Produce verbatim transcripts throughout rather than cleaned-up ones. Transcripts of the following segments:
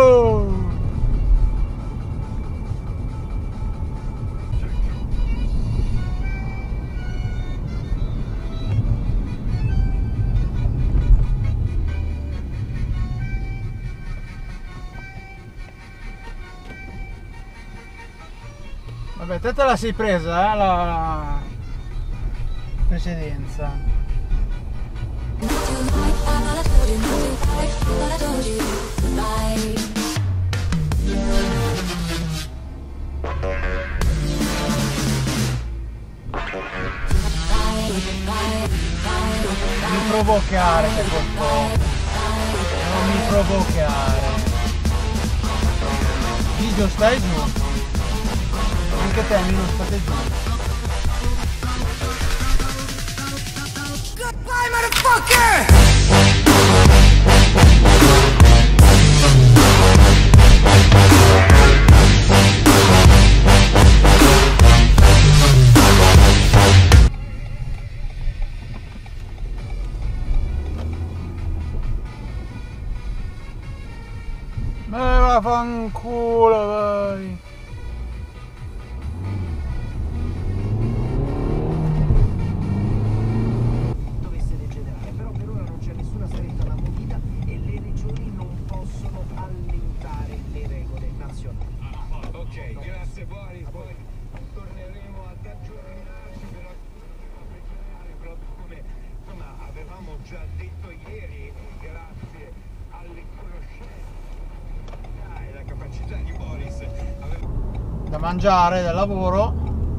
Oh! Vabbè, te te la sei presa, eh, la precedenza. Non mi provocare, per favore. Non mi provocare. Video, stai giù. Anche te, Mino, state giù. Goodbye, motherfucker! Me vaffanculo, vai! Già detto ieri, grazie alle conoscenze e la capacità di Boris da mangiare, da lavoro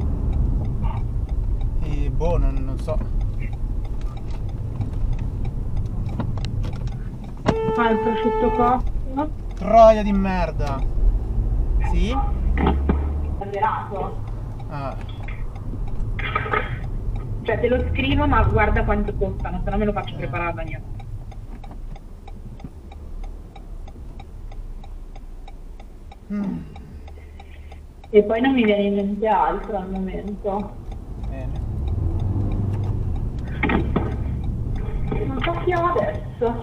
e boh, non, non so. Fa il prosciutto cotto? Troia di merda. Sì? Esagerato. Ah. Cioè te lo scrivo ma guarda quanto costano, se no me lo faccio preparare da mia. Mm. E poi non mi viene in mente altro al momento. Bene. Non sappiamo adesso.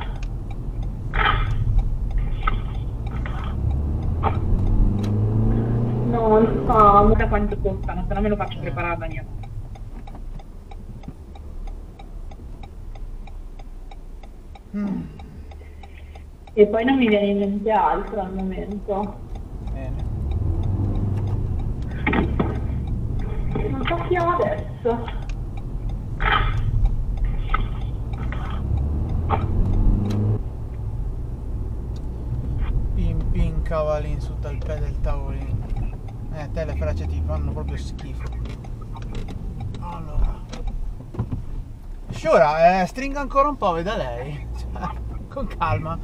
No, non so, guarda quanto costano, se no me lo faccio preparare da mia. Mm. E poi non mi viene in mente altro al momento. Bene. Non sappiamo adesso. Pin pin cavalin su dal pè del tavolino. Eh, te le frecce ti fanno proprio schifo. Allora. Sciora, eh, stringa ancora un po', veda lei. Cioè, con calma.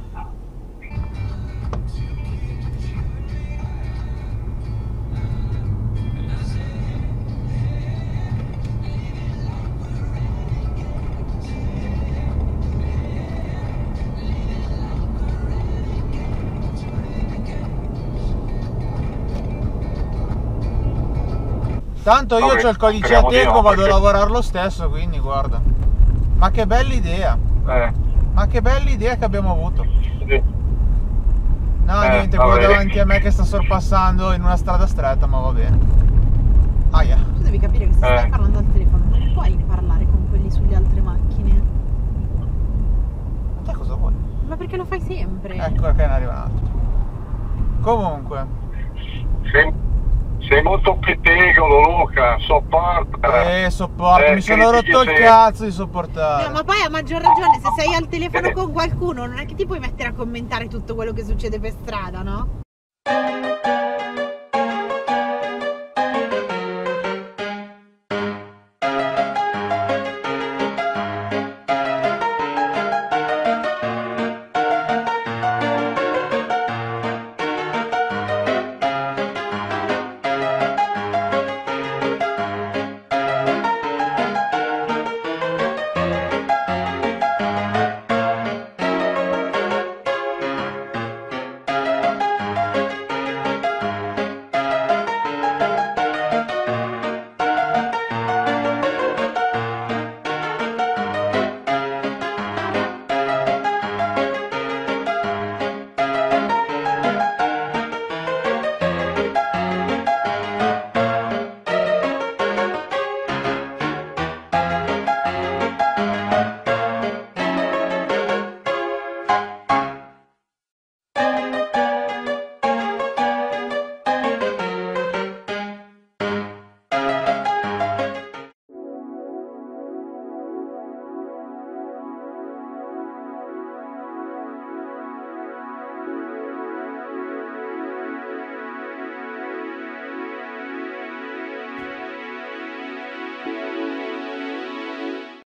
Tanto io Okay, c'ho il codice speriamo di Ateco, no, vado perché- a lavorare lo stesso, quindi guarda. Ma che bella idea. Eh, Ma che bella idea che abbiamo avuto. sì. No, Eh, niente, va quello bene. davanti a me che sta sorpassando in una strada stretta, ma va bene. Aia. Tu devi capire che se Eh. stai parlando al telefono non puoi parlare con quelli sulle altre macchine. Ma te cosa vuoi? Ma perché lo fai sempre? Ecco che ne arriva un altro. Comunque. Sei, sei molto pettegolo, Luca, sopporta. Eh, sopporto, Eh, mi sono critichi rotto il se- cazzo di No, sopportare. ma poi a maggior ragione, se sei al telefono Eh. con qualcuno, non è che ti puoi mettere a commentare tutto quello che succede per strada, no?